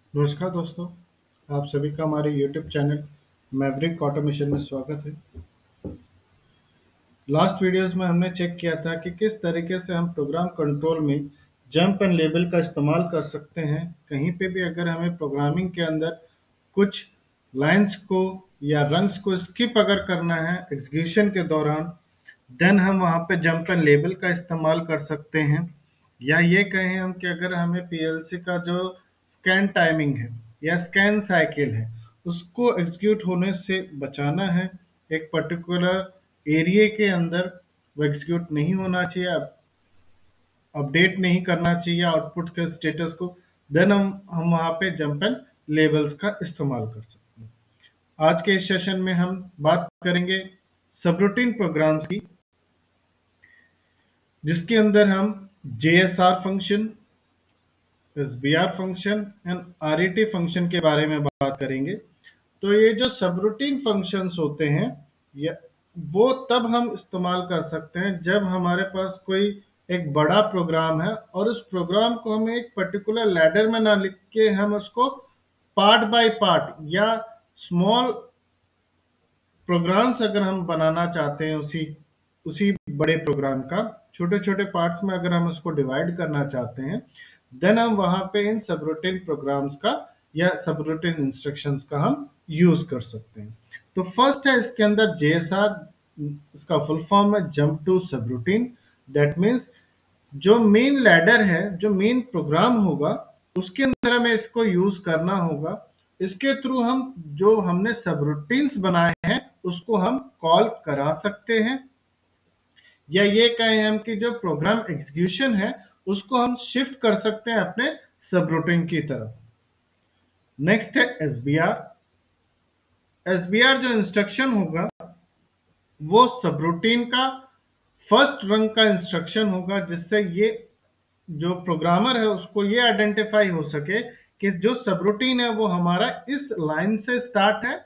नमस्कार दोस्तों, आप सभी का हमारे YouTube चैनल मैवरिक ऑटोमेशन में स्वागत है। लास्ट वीडियोस में हमने चेक किया था कि किस तरीके से हम प्रोग्राम कंट्रोल में जंप एंड लेबल का इस्तेमाल कर सकते हैं। कहीं पे भी अगर हमें प्रोग्रामिंग के अंदर कुछ लाइंस को या रंग्स को स्किप अगर करना है एग्जीक्यूशन के दौरान, देन हम वहाँ पे जंप एंड लेबल का इस्तेमाल कर सकते हैं। या ये कहें हम कि अगर हमें पीएलसी का जो स्कैन टाइमिंग है या स्कैन साइकिल है उसको एग्जीक्यूट होने से बचाना है, एक पर्टिकुलर एरिया के अंदर वो एग्जीक्यूट नहीं होना चाहिए, अपडेट नहीं करना चाहिए आउटपुट के स्टेटस को, देन हम वहाँ पे जंप एंड लेबल्स का इस्तेमाल कर सकते हैं। आज के इस सेशन में हम बात करेंगे सबरूटीन प्रोग्राम्स की, जिसके अंदर हम JSR function, SBR function and RET function के बारे में बात करेंगे। तो ये जो सबरूटीन फंक्शंस होते हैं या वो तब हम इस्तेमाल कर सकते हैं जब हमारे पास कोई एक बड़ा प्रोग्राम है और उस प्रोग्राम को हमें एक पर्टिकुलर लैडर में ना लिख के हम उसको पार्ट बाय पार्ट या स्मॉल प्रोग्राम्स अगर हम बनाना चाहते हैं, उसी उसी बड़े प्रोग्राम का छोटे छोटे पार्ट्स में अगर हम उसको डिवाइड करना चाहते हैं, देन हम वहां पे इन सबरूटीन प्रोग्राम्स का या सबरूटीन इंस्ट्रक्शंस का हम यूज कर सकते हैं। तो फर्स्ट है इसके अंदर JSR, इसका फुल फॉर्म है jump to subroutine. That means जो मेन लैडर है, जो मेन प्रोग्राम होगा, उसके अंदर हमें इसको यूज करना होगा। इसके थ्रू हम जो हमने सबरूटीन्स बनाए हैं उसको हम कॉल करा सकते हैं, या ये कहें हम कि जो प्रोग्राम एग्जीक्यूशन है उसको हम शिफ्ट कर सकते हैं अपने सबरूटीन की तरफ। नेक्स्ट है SBR। SBR जो इंस्ट्रक्शन होगा वो सबरूटीन का फर्स्ट रंग का इंस्ट्रक्शन होगा, जिससे ये जो प्रोग्रामर है उसको ये आइडेंटिफाई हो सके कि जो सबरूटीन है वो हमारा इस लाइन से स्टार्ट है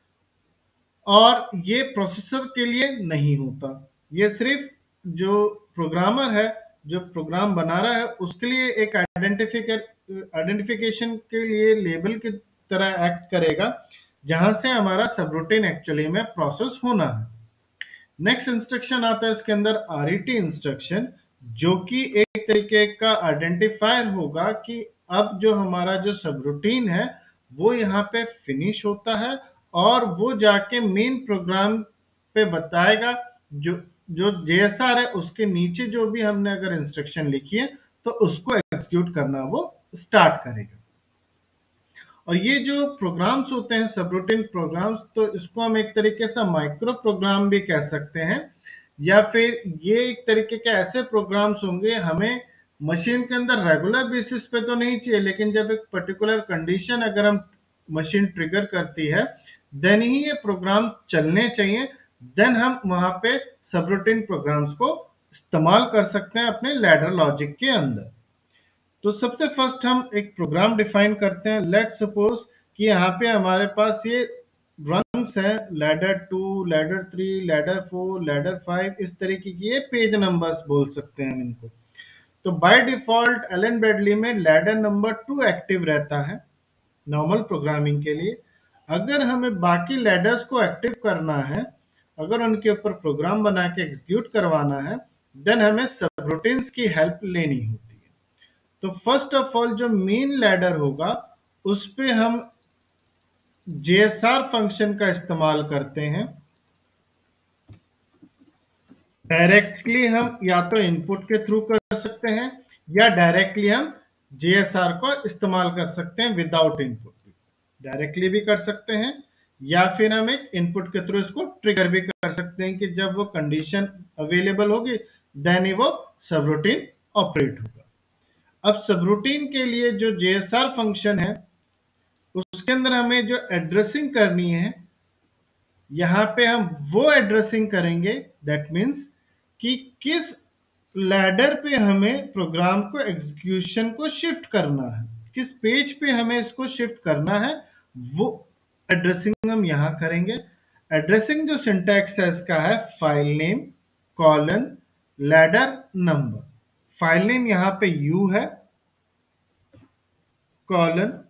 और ये प्रोसेसर के लिए नहीं होता। ये सिर्फ जो प्रोग्रामर है, जो प्रोग्राम बना रहा है, उसके लिए एक आइडेंटिफिकेशन के लिए लेबल की तरह एक्ट करेगा, जहां से हमारा सबरूटीन एक्चुअली में प्रोसेस होना है। नेक्स्ट इंस्ट्रक्शन आता है इसके अंदर RET इंस्ट्रक्शन, जो कि एक तरीके का आइडेंटिफायर होगा कि अब जो हमारा जो सबरूटीन है वो यहाँ पे फिनिश होता है और वो जाके मेन प्रोग्राम पे बताएगा। जो जो JSR है उसके नीचे जो भी हमने अगर इंस्ट्रक्शन लिखी है तो उसको एग्जीक्यूट करना वो स्टार्ट करेगा। और ये जो प्रोग्राम्स होते हैं सबरूटीन प्रोग्राम्स, तो इसको हम एक तरीके से माइक्रो प्रोग्राम भी कह सकते हैं, या फिर ये एक तरीके के ऐसे प्रोग्राम्स होंगे हमें मशीन के अंदर रेगुलर बेसिस पे तो नहीं चाहिए, लेकिन जब एक पर्टिकुलर कंडीशन अगर हम मशीन ट्रिगर करती है देन ही ये प्रोग्राम चलने चाहिए। देन हम वहां पे सबरूटीन प्रोग्राम्स को इस्तेमाल कर सकते हैं अपने लैडर लॉजिक के अंदर। तो सबसे फर्स्ट हम एक प्रोग्राम डिफाइन करते हैं। लेट सपोज कि यहाँ पे हमारे पास ये रंग्स हैं, लैडर 2, लैडर 3, लैडर 4, लैडर 5, इस तरीके की ये पेज नंबर्स बोल सकते हैं हम इनको। तो बाय डिफॉल्ट एलन ब्रैडली में लैडर नंबर 2 एक्टिव रहता है नॉर्मल प्रोग्रामिंग के लिए। अगर हमें बाकी लैडर्स को एक्टिव करना है, अगर उनके ऊपर प्रोग्राम बना के एग्जीक्यूट करवाना है, देन हमें सबरूटीन्स की हेल्प लेनी होती है। तो फर्स्ट ऑफ ऑल जो मेन लैडर होगा उस पे हम JSR फंक्शन का इस्तेमाल करते हैं। डायरेक्टली हम या तो इनपुट के थ्रू कर सकते हैं या डायरेक्टली हम JSR को इस्तेमाल कर सकते हैं विदाउट इनपुट भी। डायरेक्टली भी कर सकते हैं या फिर हम एक इनपुट के थ्रू इसको ट्रिगर भी कर सकते हैं कि जब वो कंडीशन अवेलेबल होगी देन ही वो सबरूटीन ऑपरेट होगा। अब सबरूटीन के लिए जो JSR फंक्शन है उसके अंदर हमें जो एड्रेसिंग करनी है, यहाँ पे हम वो एड्रेसिंग करेंगे। दैट मीन्स कि किस लैडर पे हमें प्रोग्राम को एग्जीक्यूशन को शिफ्ट करना है, किस पेज पे हमें इसको शिफ्ट करना है, वो एड्रेसिंग हम यहाँ करेंगे। एड्रेसिंग जो सिंटैक्स है इसका है file name colon ladder number. File name यहाँ पे U है, colon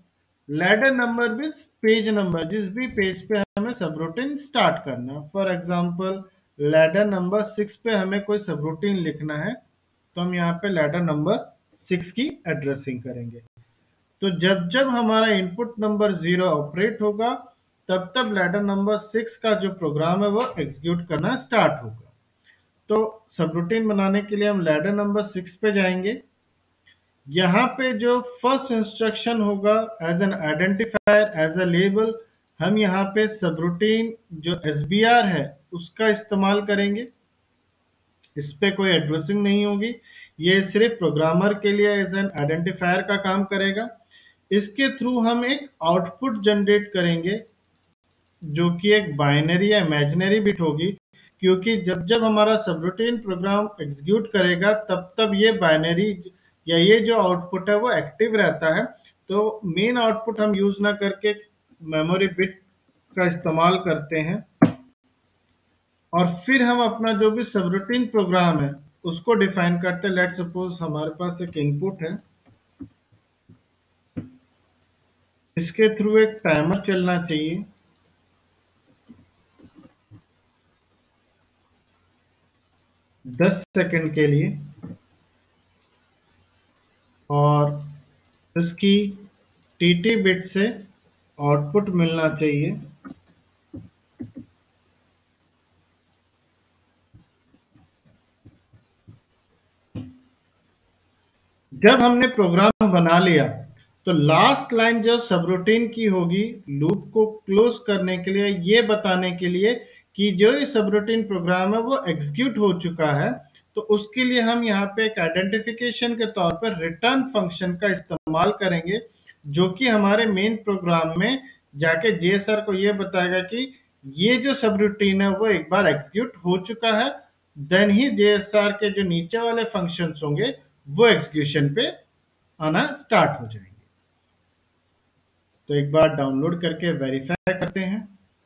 ladder number means page number, जिस भी पेज पे हमें सबरूटीन स्टार्ट करना है। फॉर एग्जांपल लैडर नंबर 6 पे हमें कोई सबरूटीन लिखना है, तो हम यहाँ पे लैडर नंबर 6 की एड्रेसिंग करेंगे। तो जब जब हमारा इनपुट नंबर 0 ऑपरेट होगा, तब तब लैडर नंबर 6 का जो प्रोग्राम है वो एग्जीक्यूट करना स्टार्ट होगा। तो सबरूटीन बनाने के लिए हम लैडर नंबर 6 पे जाएंगे। यहाँ पे जो फर्स्ट इंस्ट्रक्शन होगा as an identifier as a label, हम यहाँ पे सबरूटीन जो एसबीआर है उसका इस्तेमाल करेंगे। इस पे कोई एड्रेसिंग नहीं होगी, ये सिर्फ प्रोग्रामर के लिए एज एन आइडेंटिफायर का काम करेगा। इसके थ्रू हम एक आउटपुट जनरेट करेंगे जो कि एक बाइनरी या इमेजिनरी बिट होगी, क्योंकि जब जब हमारा सबरूटीन प्रोग्राम एग्जीक्यूट करेगा तब तब ये बाइनरी या ये जो आउटपुट है वो एक्टिव रहता है। तो मेन आउटपुट हम यूज ना करके मेमोरी बिट का इस्तेमाल करते हैं, और फिर हम अपना जो भी सबरूटीन प्रोग्राम है उसको डिफाइन करते हैं। लेट सपोज हमारे पास एक इनपुट है, इसके थ्रू एक टाइमर चलना चाहिए 10 सेकंड के लिए, और इसकी टीटी बिट से आउटपुट मिलना चाहिए। जब हमने प्रोग्राम बना लिया तो लास्ट लाइन जो सबरूटीन की होगी लूप को क्लोज करने के लिए, ये बताने के लिए कि जो ये सबरूटीन प्रोग्राम है वो एग्जीक्यूट हो चुका है, तो उसके लिए हम यहाँ पे एक आइडेंटिफिकेशन के तौर पर रिटर्न फंक्शन का इस्तेमाल करेंगे, जो कि हमारे मेन प्रोग्राम में जाके जेएसआर को ये बताएगा कि ये जो सबरूटीन है वो एक बार एग्जीक्यूट हो चुका है। देन ही जेएसआर के जो नीचे वाले फंक्शंस होंगे वो एग्जीक्यूशन पे आना स्टार्ट हो जाएंगे। तो एक बार डाउनलोड करके वेरीफाई करते हैं।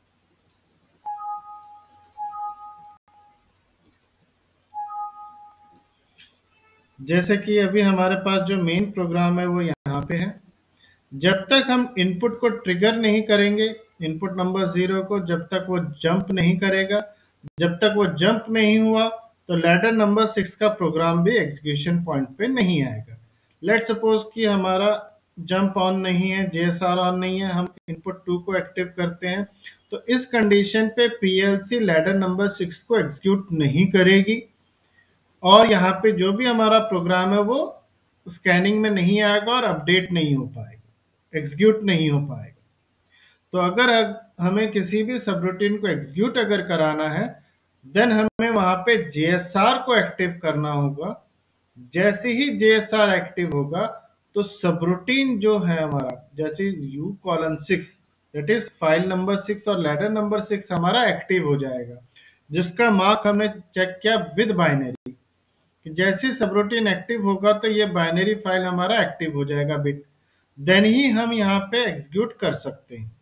जैसे कि अभी हमारे पास जो मेन प्रोग्राम है वो यहाँ पे है। जब तक हम इनपुट को ट्रिगर नहीं करेंगे, इनपुट नंबर 0 को, जब तक वो जंप नहीं करेगा, जब तक वो जंप नहीं हुआ तो लैडर नंबर 6 का प्रोग्राम भी एग्जीक्यूशन पॉइंट पे नहीं आएगा। लेट सपोज कि हमारा जंप ऑन नहीं है, जेएसआर ऑन नहीं है, हम इनपुट 2 को एक्टिव करते हैं, तो इस कंडीशन पे पीएलसी लैडर नंबर 6 को एग्जीक्यूट नहीं करेगी, और यहाँ पे जो भी हमारा प्रोग्राम है वो स्कैनिंग में नहीं आएगा और अपडेट नहीं हो पाएगा, एग्जीक्यूट नहीं हो पाएगा। तो अगर हमें किसी भी सबरूटीन को एग्जीक्यूट अगर कराना है, देन हमें वहां पे जेएसआर को एक्टिव करना होगा। जैसे ही जेएसआर एक्टिव होगा तो सबरूटीन जो है हमारा, जैसे u:6 that is file number 6 और लैडर नंबर 6 हमारा एक्टिव हो जाएगा, जिसका मार्क हमने चेक किया विद बाइनरी, कि जैसे सबरूटीन एक्टिव होगा तो ये बाइनरी फाइल हमारा एक्टिव हो जाएगा बिट, देन ही हम यहाँ पे एग्जीक्यूट कर सकते हैं,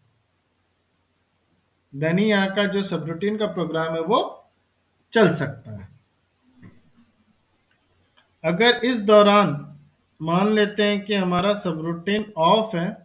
देन ही यहाँ का जो सबरूटीन का प्रोग्राम है वो चल सकता है। अगर इस दौरान मान लेते हैं कि हमारा सबरूटीन ऑफ है,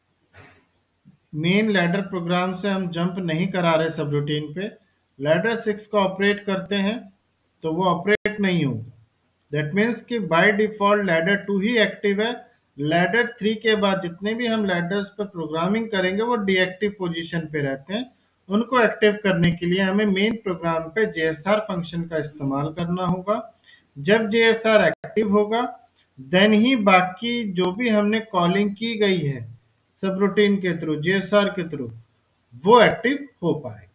मेन लैडर प्रोग्राम से हम जंप नहीं करा रहे सबरूटीन पे, लैडर 6 को ऑपरेट करते हैं तो वो ऑपरेट नहीं होगा। दैट मीन्स कि बाय डिफॉल्ट लैडर 2 ही एक्टिव है। लैडर 3 के बाद जितने भी हम लैडर्स पर प्रोग्रामिंग करेंगे वो डीएक्टिव पोजीशन पे रहते हैं। उनको एक्टिव करने के लिए हमें मेन प्रोग्राम पे जेएसआर फंक्शन का इस्तेमाल करना होगा। जब जेएसआर एक्टिव होगा देन ही बाकी जो भी हमने कॉलिंग की गई है सबरूटीन के थ्रू, जेएसआर के थ्रू, वो एक्टिव हो पाएगा।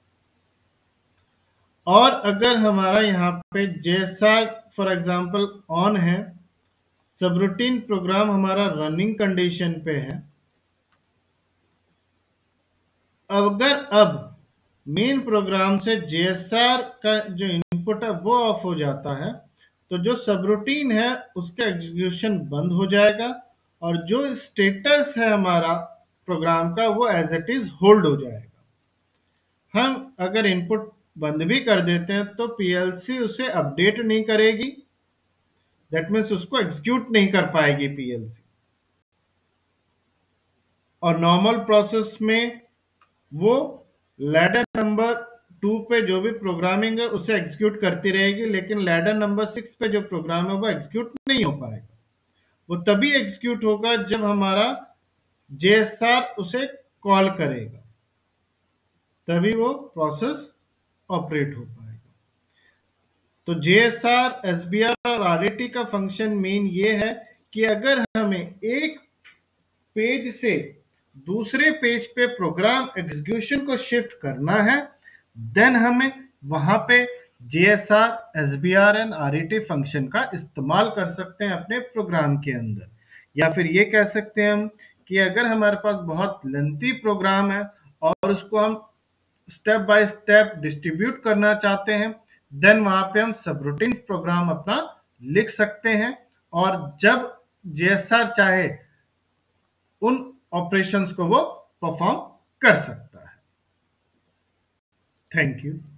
और अगर हमारा यहाँ पे जेएसआर फॉर एग्जांपल ऑन है, सबरूटीन प्रोग्राम हमारा रनिंग कंडीशन पे है, अगर अब मेन प्रोग्राम से जेएसआर का जो इनपुट है वो ऑफ हो जाता है, तो जो सबरूटीन है उसका एग्जीक्यूशन बंद हो जाएगा, और जो स्टेटस है हमारा प्रोग्राम का वो एज इट इज होल्ड हो जाएगा। हम अगर इनपुट बंद भी कर देते हैं तो पीएलसी उसे अपडेट नहीं करेगी, दैट मीन्स उसको एग्जीक्यूट नहीं कर पाएगी पीएलसी। और नॉर्मल प्रोसेस में वो लैडर नंबर 2 पे जो भी प्रोग्रामिंग है उसे एग्जीक्यूट करती रहेगी, लेकिन लैडर नंबर 6 पे जो प्रोग्राम है वो एग्जीक्यूट नहीं हो पाएगा। वो तभी एग्जीक्यूट होगा जब हमारा जेएसआर उसे कॉल करेगा, तभी वो प्रोसेस ऑपरेट हो पाएगा। तो जेएसआर, एसबीआर और आरईटी का फंक्शन मेन ये है कि अगर हमें एक पेज से दूसरे पेज पे प्रोग्राम एग्जीक्यूशन को शिफ्ट करना है, देन हमें वहां पे JSR, SBR and RET function का इस्तेमाल कर सकते हैं अपने प्रोग्राम के अंदर। या फिर ये कह सकते हैं हम कि अगर हमारे पास बहुत लेंथी प्रोग्राम है और उसको हम स्टेप बाय स्टेप डिस्ट्रीब्यूट करना चाहते हैं, देन वहां पे हम सबरूटीन प्रोग्राम अपना लिख सकते हैं, और जब जेएसआर चाहे उन ऑपरेशंस को वो परफॉर्म कर सकता है। Thank you.